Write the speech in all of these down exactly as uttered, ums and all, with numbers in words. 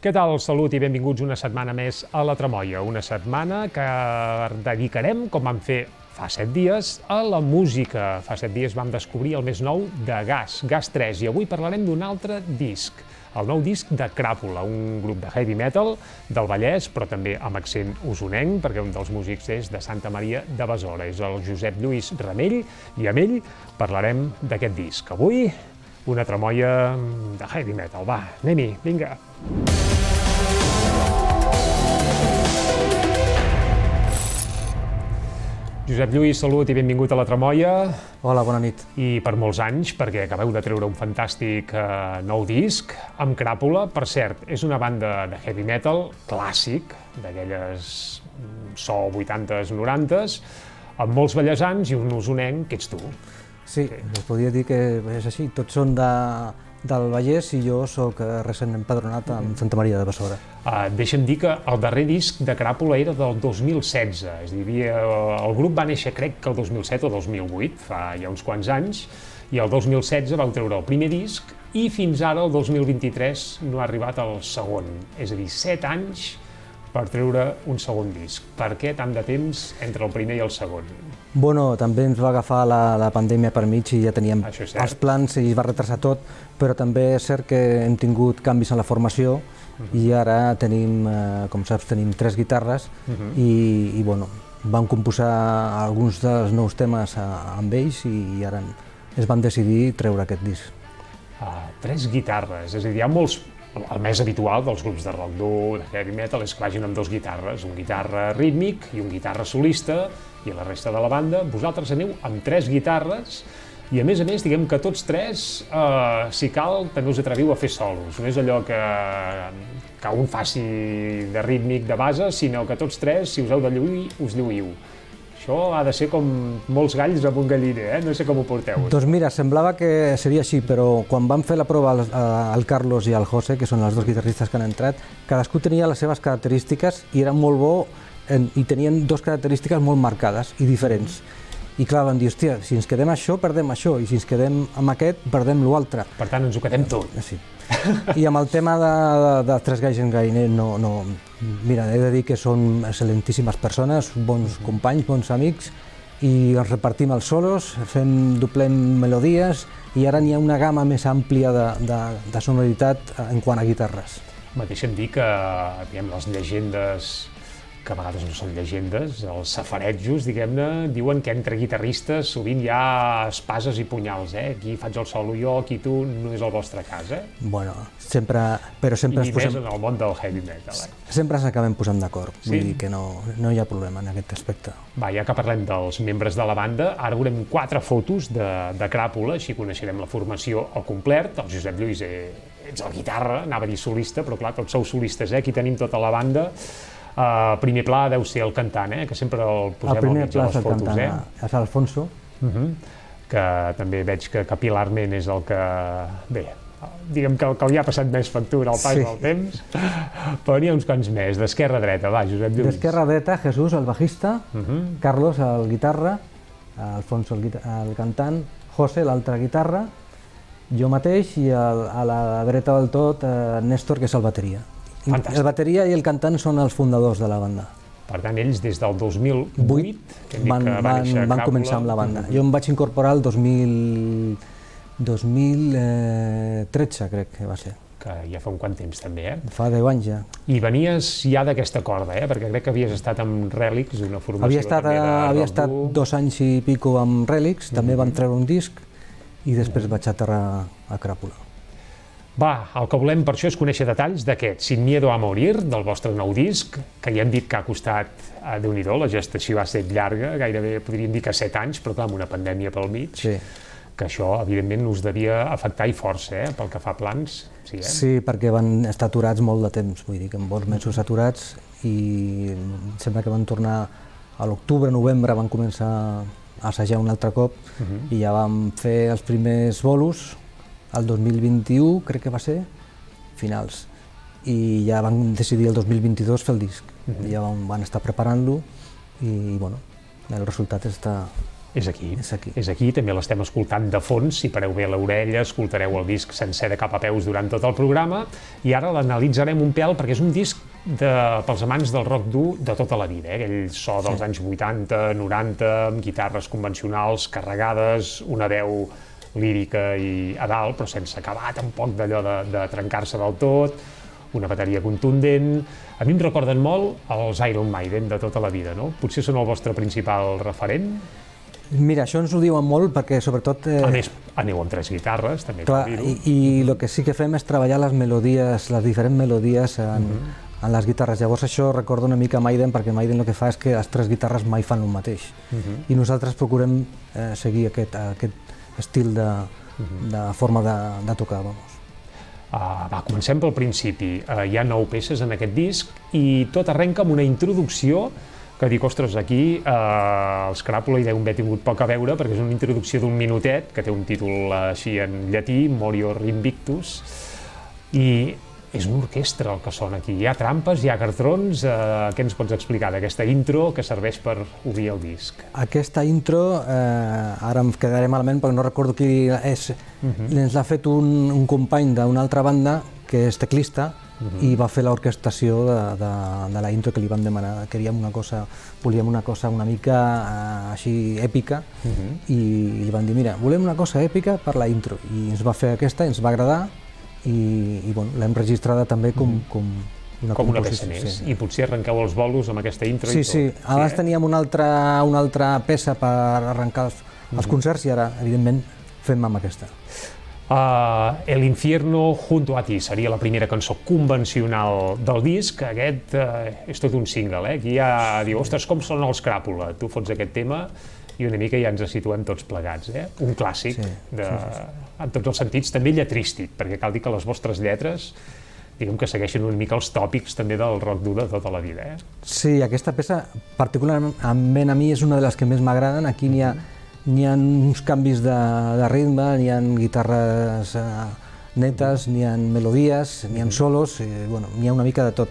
Què tal? Salut i benvinguts una setmana més a La Tremoia, una setmana que dedicarem, com vam fer fa set dies, a la música. Fa set dies vam descobrir el més nou de Gas, Gas tres, i avui parlarem d'un altre disc, el nou disc de Cràpula, un grup de heavy metal del Vallès, però també amb accent usonenc, perquè un dels músics és de Santa Maria de Besora, és el Josep Lluís Ramell, i amb ell parlarem d'aquest disc. Avui, una tremoia de heavy metal. Va, anem-hi, vinga! Josep Lluís, salut i benvingut a La Tremoia. Hola, bona nit. I per molts anys, perquè acabeu de treure un fantàstic eh, nou disc amb Cràpula. Per cert, és una banda de heavy metal clàssic, d'aquelles so vuitantes, norantes, amb molts ballesans i un usonenc, que ets tu. Sí, us podria dir que és així. Tots són de, del Vallès i jo sóc recent empadronat amb Santa Maria de Besora. Uh, deixa'm dir que el darrer disc de Cràpula era del dos mil setze, és a dir, el grup va néixer crec que el dos mil set o dos mil vuit, fa ja uns quants anys, i el dos mil setze vau treure el primer disc i fins ara, el dos mil vint-i-tres, no ha arribat el segon, és a dir, set anys per treure un segon disc. Per què tant de temps entre el primer i el segon? Bueno, també ens va agafar la, la pandèmia per mig i ja teníem els plans i es va retrasar tot, però també és cert que hem tingut canvis en la formació uh-huh. i ara tenim, eh, com saps, tenim tres guitarres uh-huh. i, i bueno, vam composar alguns dels nous temes a, amb ells i, i ara es van decidir treure aquest disc. Uh, tres guitarres, és a dir, hi ha molts... El més habitual dels grups de rock dur, de heavy metal, és que vagin amb dos guitarres, un guitarra rítmic i un guitarra solista, i la resta de la banda. Vosaltres aneu amb tres guitarres, i a més a més, diguem que tots tres, eh, si cal, també us atreviu a fer solos. No és allò que, que un faci de rítmic de base, sinó que tots tres, si us heu de lluir, us lluïu. Això ha de ser com molts galls amb un galliner, eh? No sé com ho porteu. Doncs mira, semblava que seria així, però quan vam fer la prova al, al Carlos i al José, que són els dos guitarristes que han entrat, cadascú tenia les seves característiques i era molt bo en, i tenien dues característiques molt marcades i diferents. I clar, vam dir, hòstia, si ens quedem això, perdem això, i si ens quedem amb aquest, perdem l'altre. Per tant, ens ho quedem tot. Sí. I amb el tema de, de, de Tres Galls en Galliner, no, no, mira, he de dir que són excel·lentíssimes persones, bons companys, bons amics, i ens repartim els solos, fem, doblem melodies, i ara n'hi ha una gamma més àmplia de, de, de sonoritat en quant a guitarres. Me deixa'm dir que, diguem, les llegendes, que a vegades no són llegendes, els safaretjos, diguem-ne, diuen que entre guitarristes sovint hi ha espases i punyals, eh? Aquí faig el solo jo, aquí tu, no és el vostre cas, eh? Bueno, sempre, però sempre I ens posem... més en el món del heavy metal, eh? Sempre ens acabem posant d'acord, sí? Vull dir que no, no hi ha problema en aquest aspecte. Va, ja que parlem dels membres de la banda, ara veurem quatre fotos de, de Cràpula, així coneixerem la formació al complet. El Josep Lluís eh, ets el guitarra, anava a dir solista, però clar, tots sou solistes, eh? Aquí tenim tota la banda. Uh, primer pla deu ser el cantant, eh? Que sempre el posem al mig de les fotos. El primer pla és el cantant, eh? és Alfonso. Uh -huh. Que també veig que capilarment és el que... Bé, diguem que el que li ha passat més factura al pas sí. del temps, però n'hi ha uns quants més. D'esquerra a dreta, va, Josep Lluís. D'esquerra a dreta, Jesús, el bajista, uh -huh. Carlos, el guitarra, Alfonso, el, el cantant, José, l'altra guitarra, jo mateix, i el, a la dreta del tot, eh, Néstor, que és el bateria. Fantàstic. El bateria i el cantant són els fundadors de la banda. Per tant, ells des del dos mil vuit van, van, van, van començar amb la banda. Jo em vaig incorporar el dos mil tretze, crec que va ser. Que ja fa un quant temps també, eh? Fa deu anys ja. I venies ja d'aquesta corda, eh? Perquè crec que havies estat amb Relics, una formació havia estat, també de Havia rock estat dur. dos anys i pico amb Relics, també mm-hmm. van treure un disc i després vaig aterrar a Cràpula. Va, el que volem per això és conèixer detalls d'aquest Sin Miedo a Morir, del vostre nou disc, que ja hem dit que ha costat, eh, Déu-n'hi-do, la gestació ha estat llarga, gairebé podríem dir que set anys, però clar, amb una pandèmia pel mig, sí. que això, evidentment, us devia afectar i força, eh, pel que fa a plans. Sí, eh? Sí, perquè van estar aturats molt de temps, vull dir que en molts mesos aturats, i sembla que van tornar a l'octubre, novembre, van començar a assajar un altre cop, uh-huh. i ja vam fer els primers bolos, el dos mil vint-i-u, crec que va ser, finals, i ja van decidir el dos mil vint-i-dos fer el disc. Uh-huh. Ja van, van estar preparant-lo i, bueno, el resultat està, És aquí. És aquí. És aquí, també l'estem escoltant de fons, si pareu bé l'orella, escoltareu el disc sencer de cap a peus durant tot el programa, i ara l'analitzarem un pèl perquè és un disc de, pels amants del rock dur de tota la vida, eh? Aquell so dels sí. anys vuitanta, noranta, amb guitarres convencionals, carregades, una veu lírica i a dalt, però sense acabar tampoc d'allò de, de trencar-se del tot, una bateria contundent. A mi em recorden molt els Iron Maiden de tota la vida, no? Potser són el vostre principal referent? Mira, això ens ho diuen molt perquè sobretot... Eh... A més, aneu amb tres guitarres, també clar, cal dir-ho. I, i el que sí que fem és treballar les melodies, les diferents melodies en, uh -huh. en les guitarres. Llavors això recorda una mica Maiden, perquè Maiden el que fa és que les tres guitarres mai fan el mateix. Uh -huh. I nosaltres procurem eh, seguir aquest, aquest estil de, uh -huh. de forma de, de tocar, vamos. Uh, va, comencem pel principi. Uh, hi ha nou peces en aquest disc i tot arrenca amb una introducció que dic, ostres, aquí eh, els Cràpula hi deuen haver tingut poc a veure perquè és una introducció d'un minutet que té un títol així en llatí, Morior Invictus, i és una orquestra el que sona aquí. Hi ha trampes, hi ha cartrons, eh, què ens pots explicar d'aquesta intro que serveix per obrir el disc? Aquesta intro, eh, ara em quedaré malament perquè no recordo qui és, uh-huh. ens l'ha fet un, un company d'una altra banda que és teclista, Uh-huh. i va fer l'orquestació de, de, de la intro que li vam demanar. Queríem una cosa, volíem una cosa una mica uh, així èpica, uh-huh. i li van dir, mira, volem una cosa èpica per la intro, i ens va fer aquesta, ens va agradar, i, i bueno, l'hem registrada també com, uh-huh. com una com una peça més, sí. I potser arrenqueu els bolos amb aquesta intro sí, i tot. Sí, sí, abans eh? teníem una altra, una altra peça per arrencar els, uh-huh. els concerts, i ara, evidentment, fem amb aquesta. Uh, El infierno junto a ti seria la primera cançó convencional del disc. Aquest uh, és tot un single, eh? Aquí ja diu, ostres, com són els Cràpula? Tu fots aquest tema i una mica ja ens situem tots plegats, eh? Un clàssic, sí, de, sí, sí, sí. en tots els sentits, també lletrístic, perquè cal dir que les vostres lletres diguem que segueixen una mica els tòpics també del rock dur de tota la vida, eh? Sí, aquesta peça, particularment a mi, és una de les que més m'agraden. Aquí n'hi ha N'hi ha uns canvis de, de ritme, n'hi ha guitarres eh, netes, n'hi ha melodies, n'hi ha solos, eh, bueno, n'hi ha una mica de tot.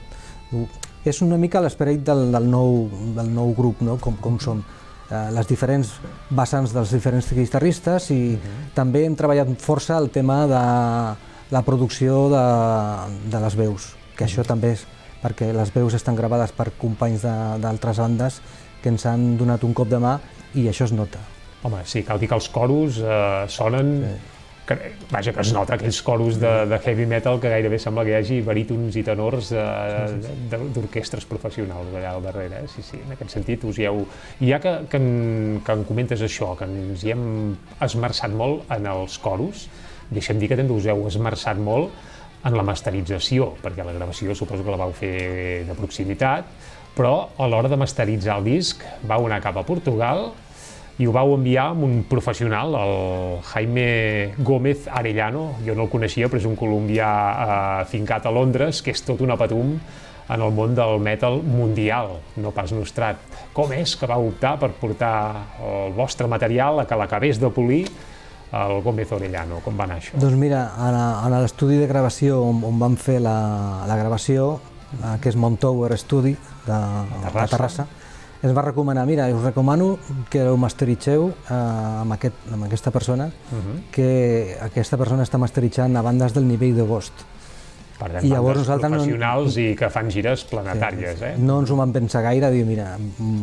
És una mica l'esperit del, del, nou, del nou grup, no? com, com som. Eh, les diferents vessants dels diferents guitarristes, i uh-huh. també hem treballat força el tema de la producció de, de les veus, que uh-huh. això també és perquè les veus estan gravades per companys d'altres bandes que ens han donat un cop de mà, i això es nota. Home, sí, cal dir que els coros eh, sonen... Sí. Que, vaja, que es nota aquells coros de, de heavy metal que gairebé sembla que hi hagi barítons i tenors eh, sí, sí, sí. d'orquestres professionals allà al darrere, eh? Sí, sí, en aquest sentit us hi heu... I ja que, que, en, que en comentes això, que ens hi hem esmerçat molt en els coros, deixem dir que també us heu esmerçat molt en la masterització, perquè la gravació suposo que la vau fer de proximitat, però a l'hora de masteritzar el disc vau anar cap a Portugal i ho vau enviar amb un professional, el Jaime Gómez Arellano. Jo no el coneixia, però és un colombià eh, fincat a Londres, que és tot un apatum en el món del metal mundial, no pas nostrat. Com és que vau optar per portar el vostre material a que l'acabés de polir el Gómez Arellano? Com va anar això? Doncs mira, en l'estudi de gravació on, on vam fer la, la gravació, eh, que és Montower Studio, de, de Terrassa, Terrassa, ens va recomanar, mira, us recomano que ho masteritzeu eh, amb, aquest, amb aquesta persona, uh-huh. que aquesta persona està masteritzant a bandes del nivell de Ghost. Per tant, I bandes professionals no, i que fan gires planetàries, sí, eh? No ens ho vam pensar gaire, dir, mira,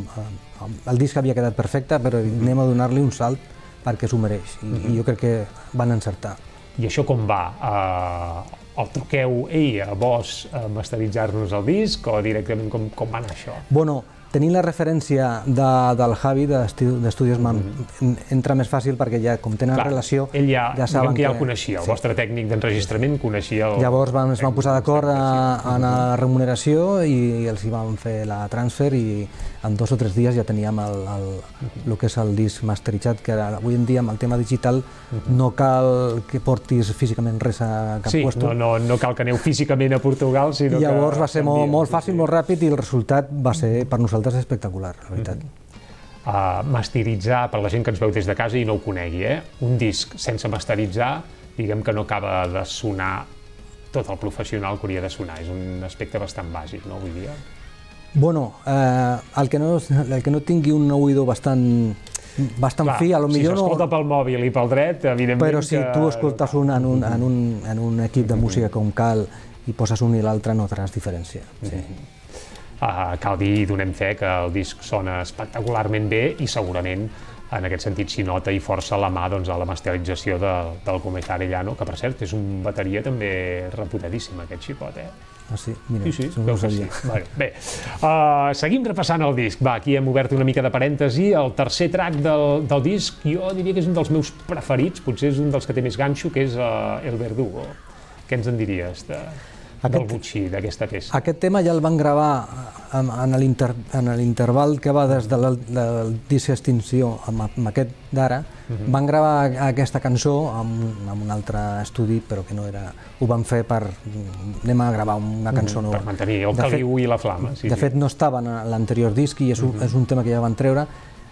el disc havia quedat perfecte, però uh-huh. anem a donar-li un salt perquè s'ho mereix, i, uh-huh. i jo crec que van encertar. I això com va? Uh, el truqueu, ei, a vos a masteritzar-nos el disc, o directament com, com va anar això? Bueno, tenint la referència de, del Javi d'Estudios M A M, mm-hmm. entra més fàcil perquè ja, com tenen Clar, relació, ell ja, ja saben que... ja el coneixia, el sí. vostre tècnic d'enregistrament coneixia el... Llavors vam, es van posar d'acord en la remuneració i els hi vam fer la transfer, i en dos o tres dies ja teníem el, el, el que és el disc masteritzat, que ara, avui en dia amb el tema digital mm-hmm. no cal que portis físicament res a cap sí, puesto. Sí, no, no, no cal que aneu físicament a Portugal, sinó I llavors que... va ser molt, molt fàcil, molt ràpid, i el resultat va ser per nosaltres espectacular, la veritat. Mm-hmm. uh, masteritzar, per la gent que ens veu des de casa i no ho conegui, eh? Un disc sense masteritzar, diguem que no acaba de sonar tot el professional que hauria de sonar. És un aspecte bastant bàsic, no, avui dia? Bueno, eh, el, que no, el que no tingui un oïdo bastant bastant fi, a lo millor no... Si s'escolta pel mòbil i pel dret, evidentment Però si tu escoltes un en un, en un, en un equip de música com cal i poses un i l'altre, notaràs diferència. Sí. Uh, cal dir i donem fe que el disc sona espectacularment bé i segurament en aquest sentit s'hi nota i força la mà doncs, a la masterització de, del Gómez Arellano, que per cert és un bateria també reputadíssim, aquest xicot, eh? Ah, sí? Mira, sí, sí, no ho sabia. Sí. Vale, bé, uh, seguim repassant el disc. Va, aquí hem obert una mica de parèntesi. El tercer track del, del disc, jo diria que és un dels meus preferits, potser és un dels que té més ganxo, que és uh, El Verdugo. Què ens en diries de, aquest, del butxí, d'aquesta peça? Aquest tema ja el van gravar en, en l'interval que va des del, del disc Extinció amb, amb aquest d'ara. Uh -huh. Van gravar aquesta cançó amb, amb un altre estudi, però que no era... Ho van fer per... anem a gravar una cançó uh -huh. nova. Per mantenir el caliu i la flama. Sí, de sí. fet, no estava en l'anterior disc i és un, uh -huh. és un tema que ja van treure,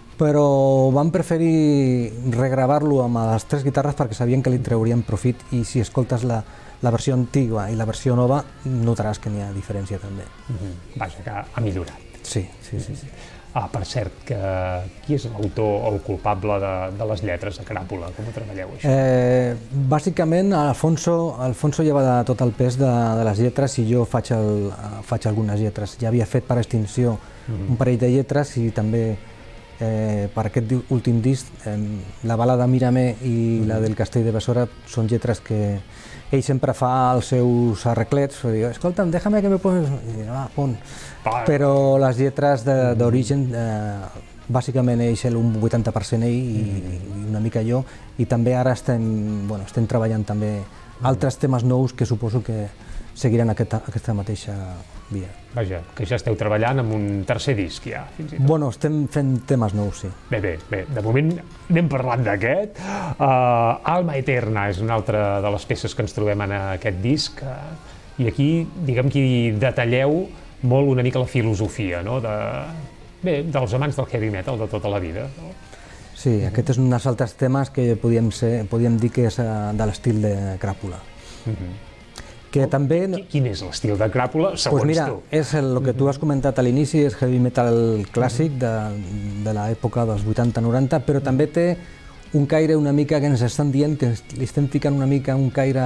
però van preferir regravar-lo amb les tres guitarres perquè sabien que li treurien profit, i si escoltes la, la versió antiga i la versió nova notaràs que n'hi ha diferència també. Uh-huh. Vaja, que ha millorat. Sí, sí, sí. sí. Ah, per cert, que qui és l'autor o el culpable de, de les lletres de Cràpula? Com ho treballeu, això? Eh, bàsicament, Alfonso, Alfonso lleva tot el pes de, de les lletres i jo faig, el, faig algunes lletres. Ja havia fet per Extinció uh-huh. un parell de lletres i també eh, per aquest últim disc, eh, la balada Mírame i uh-huh. la del Castell de Besora són lletres que ell sempre fa els seus arreglets, i diu, escolta'm, déjame que me pones... I diu, ah, pon. Però les lletres d'origen, eh, bàsicament ell és un vuitanta per cent ell i, i una mica jo, i també ara estem, bueno, estem treballant també altres temes nous que suposo que seguiran aquesta, aquesta mateixa via. Vaja, que ja esteu treballant amb un tercer disc ja, fins i tot. Bueno, estem fent temes nous, sí. Bé, bé, bé, de moment anem parlant d'aquest. Uh, Alma Eterna és una altra de les peces que ens trobem en aquest disc, uh, i aquí, diguem que hi detalleu molt una mica la filosofia, no?, de, bé, dels amants del heavy metal de tota la vida. No? Sí, aquest és un dels altres temes que podíem, ser, podíem dir que és de l'estil de Cràpula. Uh-huh. Que també... Quin és l'estil de Cràpula, segons pues mira, tu? És el que tu has comentat a l'inici, és heavy metal clàssic de, de l'època dels vuitanta noranta, però també té un caire una mica que ens estan dient que li estem ficant una mica un caire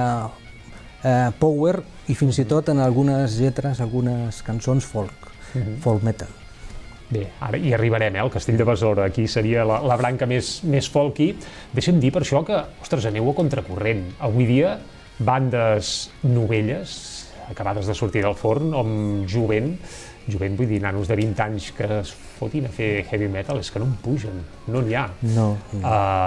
eh, power i fins i tot en algunes lletres, algunes cançons folk, uh-huh. folk metal. Bé, ara hi arribarem, eh, al Castell de Besora, aquí seria la, la branca més, més folky. Deixa'm dir per això que, ostres, aneu a contracorrent. Avui dia, bandes novelles, acabades de sortir del forn, amb jovent, jovent vull dir nanos de vint anys que es fotin a fer heavy metal, és que no en pugen, no n'hi ha. No. no.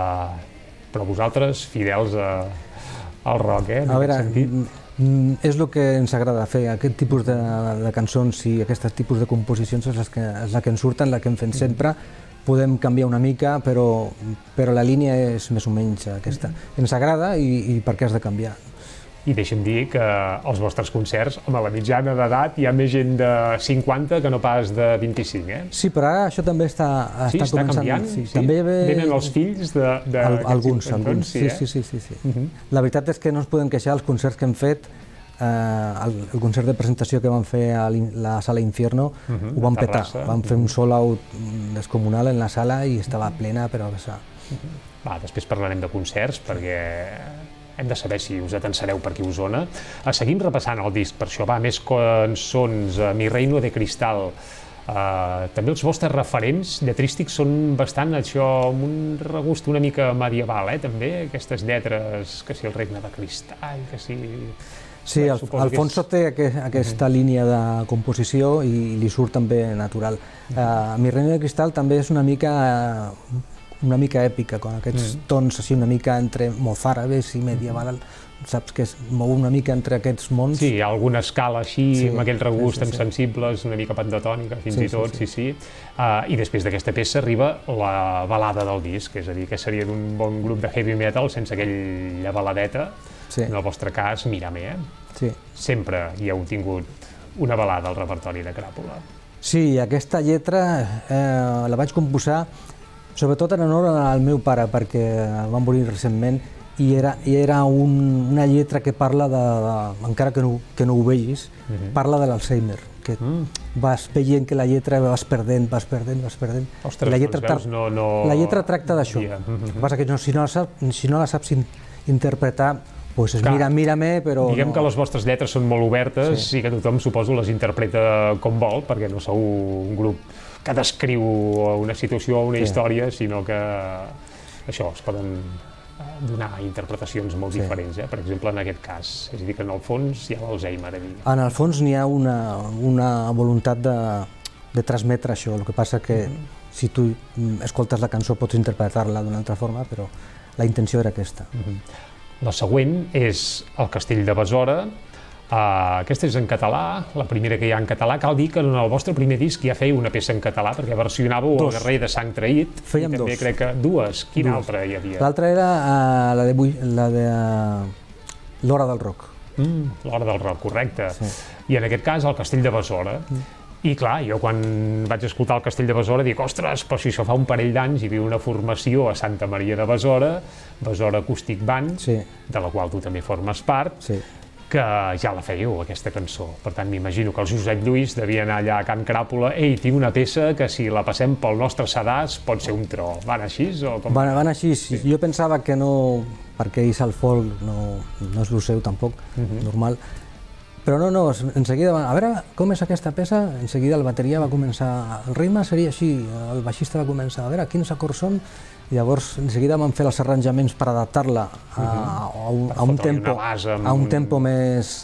Uh, però vosaltres, fidels a, al rock, eh, en a aquest veure, sentit. És el que ens agrada fer, aquest tipus de, de cançons i aquest tipus de composicions és la que, és la que ens surten, la que hem fet sempre. Podem canviar una mica, però, però la línia és més o menys aquesta. Ens agrada i, i per què has de canviar? I deixa'm dir que als vostres concerts, home, la mitjana d'edat hi ha més gent de cinquanta que no pas de vint-i-cinc, eh? Sí, però ara això també està, està, sí, està començant. Canviant? Sí, sí. també ve... Venen els fills de, de Al, alguns, cantons, alguns, sí, sí, eh? sí, sí, sí, sí. Uh -huh. La veritat és que no ens podem queixar els concerts que hem fet. Eh, el, el concert de presentació que vam fer a la sala Infierno uh -huh, ho vam petar, vam fer un sold out descomunal en la sala i estava plena, però a vessar. Uh -huh. Va, després parlarem de concerts perquè hem de saber si us atensareu per aquí a Osona. Seguim repassant el disc, per això va, més cançons, Mi Reino de Cristal. Uh, també els vostres referents lletrístics són bastant això, amb un regust una mica medieval, eh, també, aquestes lletres, que si el Regne de Cristall, que si... Sí, el, Alfonso és... té aquest, aquesta uh -huh. línia de composició i li surt també natural. Uh -huh. uh, Mi Reino de Cristal també és una mica... Uh, una mica èpica, con aquests mm. tons així una mica entre mozàrabes i medieval, mm. saps que es mou una mica entre aquests mons. Sí, hi ha alguna escala així, sí, amb aquell regust, sí, sí, sí. sensibles, una mica pentatònica, fins sí, i tot, sí, sí. sí, sí. Uh, I després d'aquesta peça arriba la balada del disc, és a dir, que seria d'un bon grup de heavy metal sense aquella baladeta, sí. En el vostre cas, Mírame, eh? Sí. Sempre hi heu tingut una balada al repertori de Cràpula. Sí, aquesta lletra eh, la vaig composar sobretot en honor al meu pare, perquè va morir recentment i era, i era un, una lletra que parla de, de encara que no, que no ho vegis, uh-huh. parla de l'Alzheimer, que vas veient que la lletra vas perdent, vas perdent, vas perdent. Ostres, doncs veus, no... La lletra tracta d'això. El que passa que si no la saps interpretar, doncs mira, mira-me, però... Diguem que les vostres lletres són molt obertes i que tothom, suposo, les interpreta com vol, perquè no sou un grup que descriu una situació o una història, sinó que això, es poden donar interpretacions molt diferents, per exemple, en aquest cas. És a dir, que en el fons hi ha l'Alzheimer. En el fons n'hi ha una voluntat de transmetre això, el que passa que si tu escoltes la cançó pots interpretar-la d'una altra forma, però la intenció era aquesta. La següent és El castell de Besora. Aquesta és en català, la primera que hi ha en català. Cal dir que en el vostre primer disc ja feia una peça en català, perquè versionàveu El guerrer de sang traït. Fèiem dos. I també crec que dues. Quina altra hi havia? L'altra era la de L'hora del rock. L'hora del rock, correcte. I en aquest cas El castell de Besora. I clar, jo quan vaig escoltar El castell de Besora dic, ostres, però si això fa un parell d'anys hi havia una formació a Santa Maria de Besora, Besora Acoustic Band, de la qual tu també formes part, que ja la fèieu, aquesta cançó. Per tant, m'imagino que el Josep Lluís devia anar allà a Can Cràpula, ei, tinc una peça que si la passem pel nostre sedàs pot ser un tro. Van així? Van així. Jo pensava que no, perquè ells al folk no és el seu tampoc, normal. Però no, no, en seguida, a veure com és aquesta peça, en seguida el bateria va començar, el ritme seria així, el baixista va començar, a veure quins acords són, i llavors en seguida vam fer els arranjaments per adaptar-la a un tempo més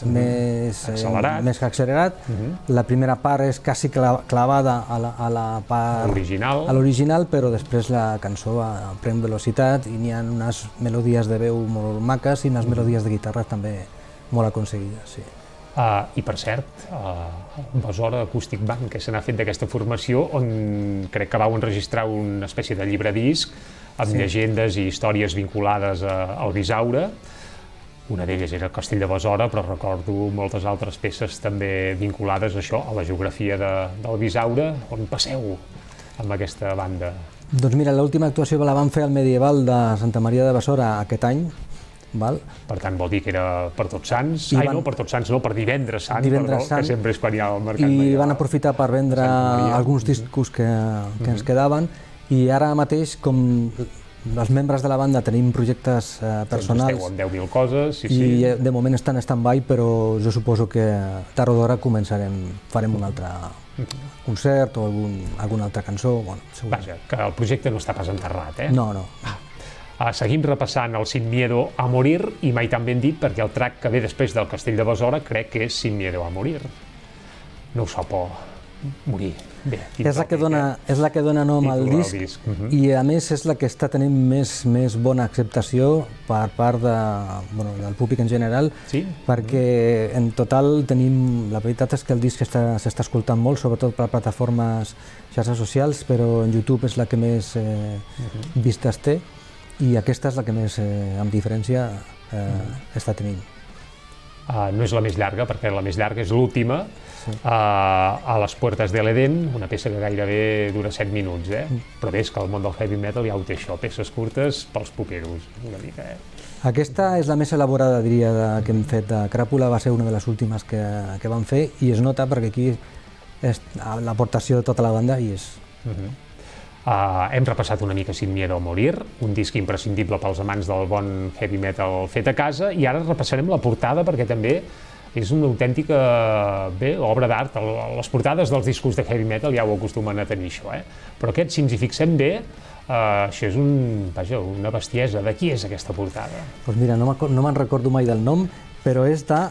accelerat. La primera part és quasi clavada a la part original, però després la cançó pren velocitat i n'hi ha unes melodies de veu molt maques i unes melodies de guitarra també molt aconseguides. I per cert, Besora Acoustic Band, que se n'ha fet d'aquesta formació, on crec que vau enregistrar una espècie de llibre-disc amb llegendes i històries vinculades al Bisaure. Una d'elles era el Castell de Besora, però recordo moltes altres peces també vinculades a això, a la geografia del Bisaure. On passeu amb aquesta banda? Doncs mira, l'última actuació la vam fer al Medieval de Santa Maria de Besora aquest any. Per tant, vol dir que era per Tots Sants, ai no, per Tots Sants no, per Divendres Sant, que sempre és quan hi ha el mercat major. I van aprofitar per vendre alguns discos que ens quedaven, i ara mateix, com els membres de la banda tenim projectes personals... Esteu amb deu mil coses, i de moment estan en stand-by, però jo suposo que tard o d'hora començarem, farem un altre concert o alguna altra cançó. Vaja, que el projecte no està pas enterrat, eh? No, no. Seguim repassant el Sin Miedo a Morir, i mai tan ben dit, perquè el track que ve després del Castell de Besora crec que és Sin Miedo a Morir. No us fa por morir. És la que dona nom al disc, i a més és la que està tenint més bona acceptació per part del públic en general, perquè en total tenim, la veritat és que el disc s'està escoltant molt, sobretot per plataformes xarxes socials, però en YouTube és la que més vistes té, i aquesta és la que més, amb diferència, està tenint. No és la més llarga, perquè la més llarga és l'última, a les Puertas de l'Edén, una peça que gairebé dura set minuts, però bé, és que el món del heavy metal ja ho té això, peces curtes pels poperos, una mica, eh? Aquesta és la més elaborada, diria, que hem fet de Cràpula, va ser una de les últimes que vam fer, i es nota perquè aquí és l'aportació de tota la banda i és... Hem repassat una mica Sin Miedo a Morir, un disc imprescindible pels amants del bon heavy metal fet a casa, i ara repassarem la portada perquè també és una autèntica obra d'art. Les portades dels discos de heavy metal ja ho acostumen a tenir això, però aquest, si ens hi fixem bé, això és una bestiesa. De qui és aquesta portada? Doncs mira, no me'n recordo mai del nom, però és de...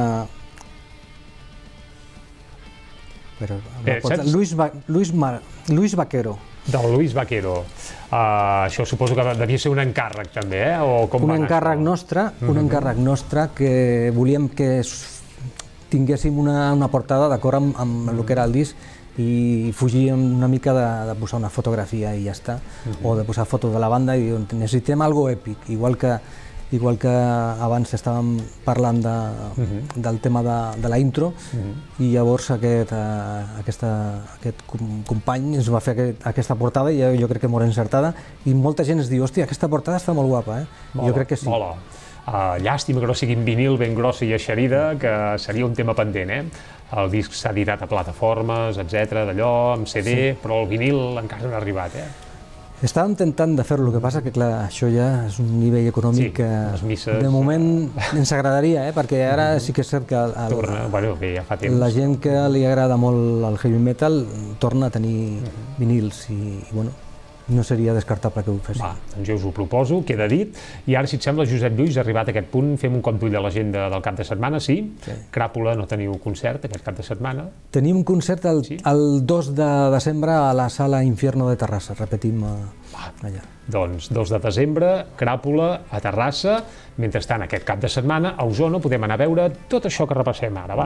Luis Vaquero. Del Luis Vaquero. Això suposo que devia ser un encàrrec també, eh? Un encàrrec nostre, un encàrrec nostre que volíem que tinguéssim una portada d'acord amb el que era el disc i fugíem una mica de posar una fotografia i ja està, o de posar fotos de la banda i necessitem algo èpic, igual que igual que abans estàvem parlant del tema de la intro, i llavors aquest company ens va fer aquesta portada i jo crec que molt encertada, i molta gent ens diu, hòstia, aquesta portada està molt guapa, eh? Jo crec que sí. Mola. Llàstima que no sigui en vinil ben grossa i eixerida, que seria un tema pendent, eh? El disc s'ha editat a plataformes, etcètera, d'allò, amb C D, però el vinil encara no ha arribat, eh? Estàvem intentant de fer-lo, el que passa que, clar, això ja és un nivell econòmic que de moment ens agradaria, perquè ara sí que és cert que la gent que li agrada molt el heavy metal torna a tenir vinils i, bueno, no seria descartable que ho fessin. Va, doncs jo us ho proposo, queda dit. I ara, si et sembla, Josep Lluís, arribat a aquest punt, fem un cop d'ull a l'agenda del cap de setmana, sí? Cràpula, no teniu concert aquest cap de setmana? Tenim un concert el dos de desembre a la Sala Infierno de Terrassa, repetim allà. Doncs dos de desembre, Cràpula, a Terrassa. Mentrestant, aquest cap de setmana, a Osona podem anar a veure tot això que repassem ara, va.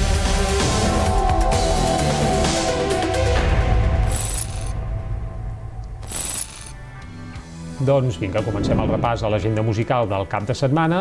Doncs vinga, comencem el repàs a l'agenda musical del cap de setmana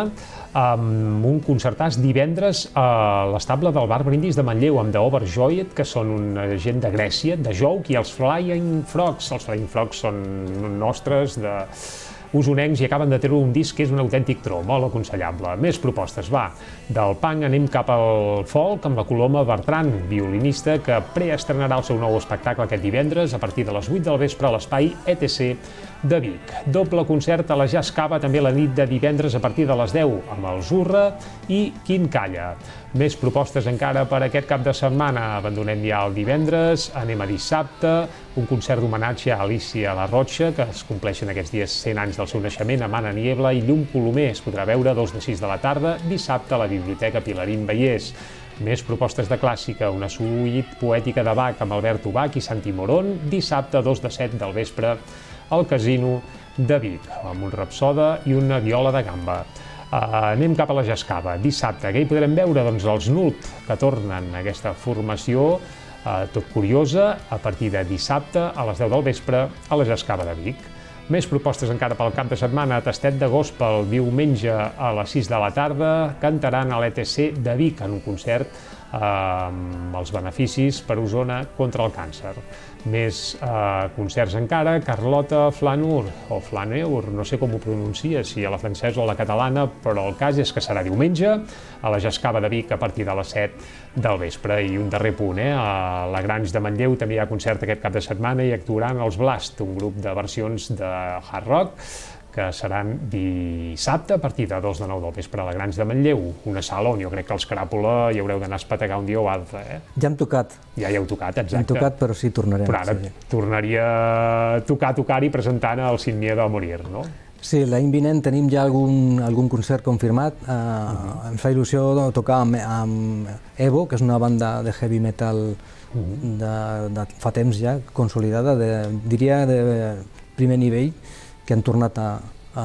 amb un concertàs divendres a l'estable del Bar Brindis de Manlleu amb The Overjoyed, que són una gent de Grècia, de Jouk, i els Flying Frogs. Els Flying Frogs són nostres, de usonencs, i acaben de treure un disc que és un autèntic tro, molt aconsellable. Més propostes, va. Del punk anem cap al folk amb la Coloma Bertran, violinista, que preestrenarà el seu nou espectacle aquest divendres a partir de les vuit del vespre a l'espai E T C de Vic. Doble concert a la Jazz Cava també la nit de divendres a partir de les deu amb el Zurra i Quin Calla. Més propostes encara per aquest cap de setmana. Abandonem ja el divendres, anem a dissabte, un concert d'homenatge a Alicia La Rocha, que es compleixen aquests dies cent anys del seu naixement, amb Anna Niebla i Llum Colomer. Es podrà veure a dos de sis de la tarda, dissabte a la Biblioteca Pilarín Vallès. Més propostes de clàssica, una suite poètica de Bach amb Alberto Bach i Santi Morón, dissabte a dos de set del vespre al Casino de Vic, amb un rapsoda i una viola de gamba. Uh, anem cap a la Jazz Cava. Dissabte, què hi podrem veure? Doncs els Nut, que tornen a aquesta formació uh, tot curiosa, a partir de dissabte a les deu del vespre a la Jazz Cava de Vic. Més propostes encara pel cap de setmana. Tastet de Gospel, diumenge a les sis de la tarda, cantaran a l'E T C de Vic en un concert uh, amb els beneficis per Osona contra el càncer. Més eh, concerts encara, Carlota Flaneur, o Flaneur, no sé com ho pronuncia, si a la francesa o a la catalana, però el cas és que serà diumenge a la Jazz Cava de Vic a partir de les set del vespre. I un darrer punt, eh? a la Grans de Manlleu també hi ha concert aquest cap de setmana i actuaran els Blast, un grup de versions de hard rock, que seran dissabte a partir de dos de nou del vespre a la Grans de Manlleu, una sala on jo crec que els Cràpula hi haureu d'anar a espetegar un dia o altre. Eh? Ja hem tocat. Ja hi heu tocat, exacte. Ja hem tocat, però sí, tornarem. Però ara sí. tornaria a tocar, tocar-hi presentant el Sin Miedo a Morir, no? Sí, l'any vinent tenim ja algun, algun concert confirmat. Uh, uh-huh. Em fa il·lusió tocar amb, amb Evo, que és una banda de heavy metal uh-huh. de, de fa temps ja, consolidada, de, diria de primer nivell, que han tornat a, a,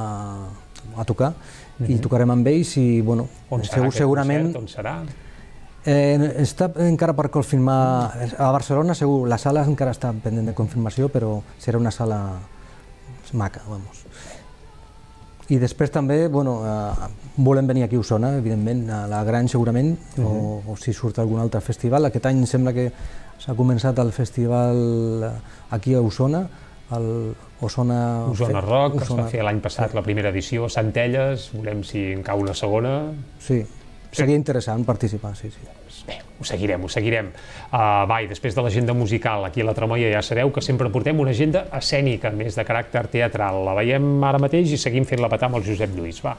a tocar, uh-huh. i tocarem amb ells i, bueno, on serà aquest segurament... concert? On serà? Eh, està encara per confirmar, a Barcelona segur, la sala encara està pendent de confirmació, però serà una sala maca, vamos. I després també, bueno, eh, volem venir aquí a Osona, evidentment, a la Gran segurament, uh-huh. o, o si surt algun altre festival. Aquest any sembla que s'ha començat el festival aquí a Osona, el Osona... Osona Rock, que es va fer l'any passat, la primera edició, Centelles, veurem si en cau una segona. Sí, seria interessant participar, sí, sí. Bé, ho seguirem, ho seguirem. Uh, va, i després de l'agenda musical, aquí a la Tremolla ja sabeu que sempre portem una agenda escènica, més de caràcter teatral. La veiem ara mateix i seguim fent-la petar amb el Josep Lluís, va.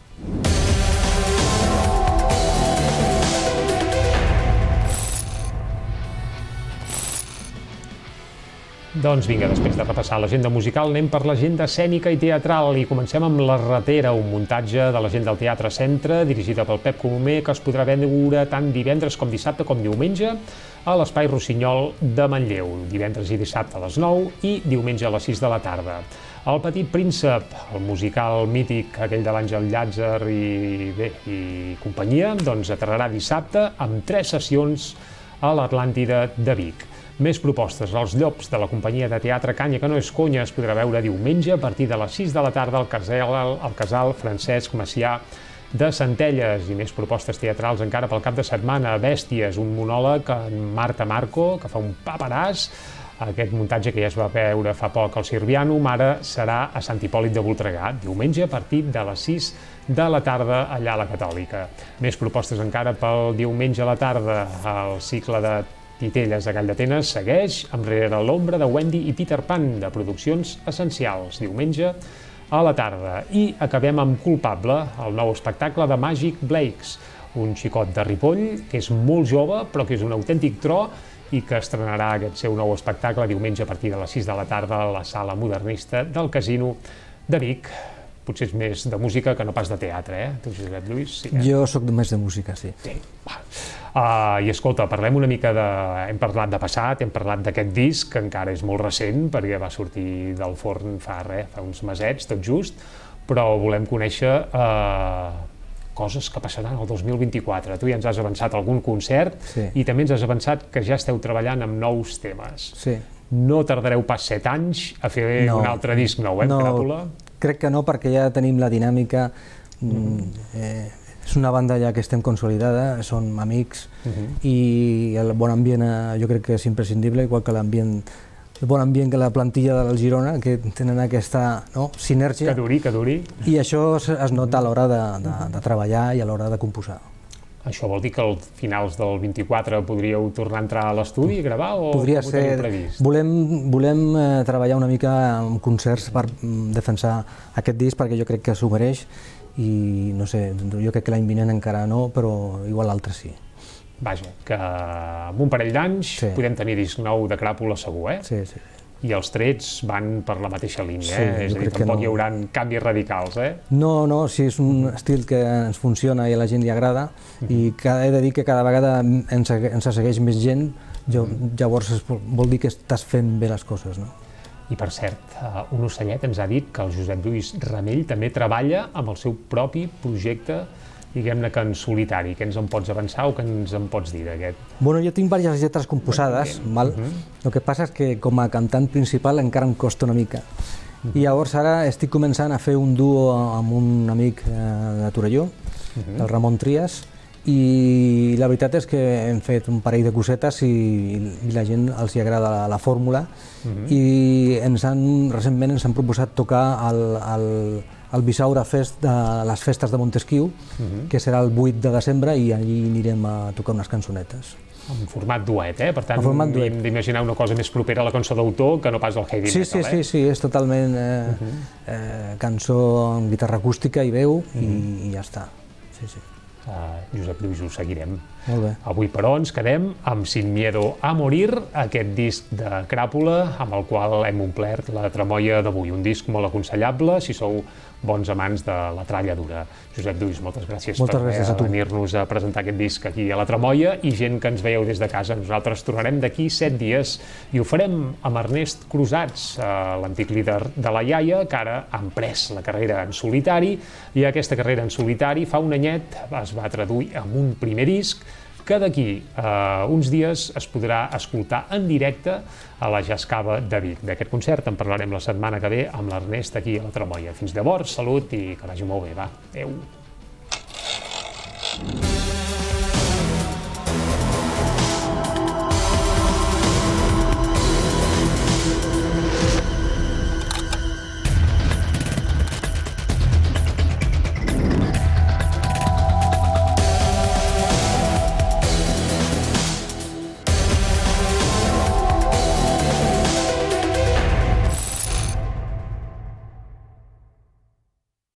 Doncs vinga, després de repassar l'agenda musical, anem per l'agenda escènica i teatral i comencem amb La Ratera, un muntatge de la gent del Teatre Centre, dirigida pel Pep Colomer, que es podrà veure tant divendres com dissabte com diumenge a l'Espai Rossinyol de Manlleu, divendres i dissabte a les nou i diumenge a les sis de la tarda. El Petit Príncep, el musical mític, aquell de l'Àngel Llàtzer i, bé, i companyia, doncs aterrarà dissabte amb tres sessions a l'Atlàntida de Vic. Més propostes. Els Llops, de la companyia de teatre Canya, que no és conya, es podrà veure diumenge a partir de les sis de la tarda al casal, al casal Francesc Macià de Centelles, i més propostes teatrals encara pel cap de setmana. Bèsties, un monòleg en Marta Marco, que fa un paperàs. Aquest muntatge que ja es va veure fa poc al Sirvianum, ara serà a Sant Hipòlit de Voltregà, diumenge a partir de les sis de la tarda allà a la Catòlica. Més propostes encara pel diumenge a la tarda. El cicle de Titelles de Gall d'Atenes segueix amb Rere l'ombra de Wendy i Peter Pan, de Produccions Essencials, diumenge a la tarda. I acabem amb Culpable, el nou espectacle de Magic Blakes, un xicot de Ripoll que és molt jove però que és un autèntic tro i que estrenarà aquest seu nou espectacle diumenge a partir de les sis de la tarda a la sala modernista del Casino de Vic. Potser és més de música que no pas de teatre, eh? Tu, Josep Lluís? Sí, eh? Jo sóc més de música, sí. Sí. Uh, I escolta, parlem una mica de... Hem parlat de passat, hem parlat d'aquest disc, que encara és molt recent, perquè va sortir del forn fa res, fa uns mesets, tot just, però volem conèixer uh, coses que passaran el dos mil vint-i-quatre. Tu ja ens has avançat algun concert, sí, i també ens has avançat que ja esteu treballant amb nous temes. Sí. No tardareu pas set anys a fer no. un altre disc nou, eh, no, Cràpula? Crec que no, perquè ja tenim la dinàmica. Mm. Eh, és una banda ja que estem consolidada, som amics, uh-huh, i el bon ambient eh, jo crec que és imprescindible, igual que l'ambient, el bon ambient que la plantilla del Girona, que tenen aquesta, no, sinergia. Que duri, que duri. I això es, es nota a l'hora de, de, de treballar i a l'hora de composar. Això vol dir que als finals del vint-i-quatre podríeu tornar a entrar a l'estudi i gravar, o podria com ho ser, teniu previst? Volem, volem eh, treballar una mica amb concerts per defensar aquest disc, perquè jo crec que s'ho mereix, i no sé, jo crec que l'any vinent encara no, però igual l'altre sí. Vaja, que amb un parell d'anys sí, podem tenir disc nou de Cràpula segur, eh? Sí, sí. I els trets van per la mateixa línia, sí, eh? És a dir, tampoc no hi haurà canvis radicals, eh? No, no, sí, és un estil que ens funciona i a la gent li agrada, uh-huh, i cada, he de dir que cada vegada ens, ens segueix més gent, jo, uh-huh, llavors es, vol dir que estàs fent bé les coses, no? I per cert, un ocellet ens ha dit que el Josep Lluís Ramell també treballa amb el seu propi projecte, diguem-ne que en solitari. Què ens en pots avançar o què ens en pots dir d'aquest? Bueno, jo tinc diverses lletres composades, val? Uh-huh. El que passa és que com a cantant principal encara em costa una mica. Uh-huh. I llavors ara estic començant a fer un duo amb un amic eh, de Torelló, uh-huh, el Ramon Trias, i la veritat és que hem fet un parell de cosetes i, i la gent els hi agrada la, la fórmula, uh-huh, i ens han, recentment ens han proposat tocar el, el, el Bisaura Fest de les festes de Montesquieu, uh-huh, que serà el vuit de desembre, i allí anirem a tocar unes cançonetes. En format duet, eh? Per tant, hem d'imaginar una cosa més propera a la cançó d'autor que no pas al heavy sí, metal, sí, eh? Sí, sí, és totalment eh, uh-huh, eh, cançó amb guitarra acústica i veu, uh-huh, i, i ja està. Sí, sí. Uh, Josep Lluís, ho seguirem. Molt bé. Avui, però, ens quedem amb Sin Miedo a Morir, aquest disc de Cràpula, amb el qual hem omplert la tramoia d'avui. Un disc molt aconsellable si sou bons amants de la tralla dura. Josep Lluís, moltes gràcies moltes per gràcies venir-nos a presentar aquest disc aquí a la tramoia, i gent que ens veieu des de casa, nosaltres tornarem d'aquí set dies i ho farem amb Ernest Crusats, l'antic líder de la Iaia, que ara ha emprès la carrera en solitari, i aquesta carrera en solitari fa un anyet es va traduir en un primer disc que d'aquí a uns dies es podrà escoltar en directe a la Jazz Cava de Vic. D'aquest concert en parlarem la setmana que ve amb l'Ernest aquí a la Tramoia. Fins llavors, salut i que vagi molt bé, va. Adéu.